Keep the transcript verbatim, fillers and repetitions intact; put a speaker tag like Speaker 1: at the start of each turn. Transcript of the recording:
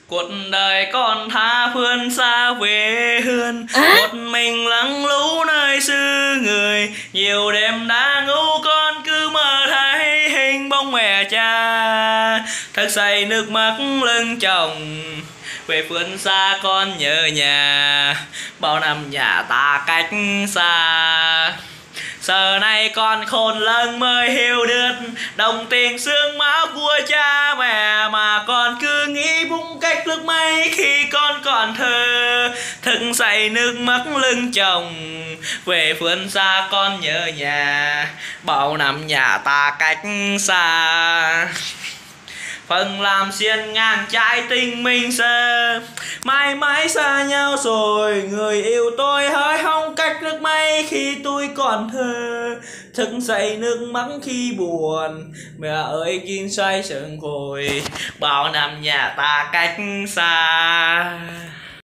Speaker 1: Cuộc đời con tha phương xa quê hương, một mình lắng lũ nơi xứ người. Nhiều đêm đã ngủ con cứ mơ thấy hình bóng mẹ cha, thức dậy nước mắt lưng chồng. Về phương xa con nhớ nhà, bao năm nhà ta cách xa. Giờ này con khôn lớn mới hiểu được đồng tiền xương máu của cha mẹ, mà con cứ nghĩ bung cách nước mấy khi con còn thơ. Thức dậy nước mắt lưng chồng, về phương xa con nhớ nhà, bao năm nhà ta cách xa. Phần làm xiên ngang trái tình mình sẽ mãi mãi xa nhau rồi. Người yêu tôi hơi hông cách nước mấy khi tôi còn thơ. Thức dậy nước mắt khi buồn, mẹ ơi kín say sương hồi, bao năm nhà ta cách xa.